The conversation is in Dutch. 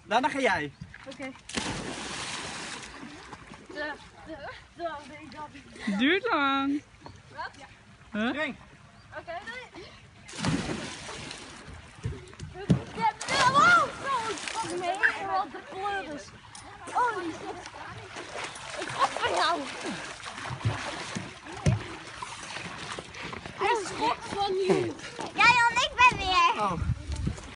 Daarna ga jij. Oké. Duurt lang. Wat? Ja. Huh? Spring. Oké, doei. Wow, zo, nee, wat de pleuris. Holy shit. Ik ga van jou. Hij schot van nu. Ja, Jan, ik ben weer. Oh.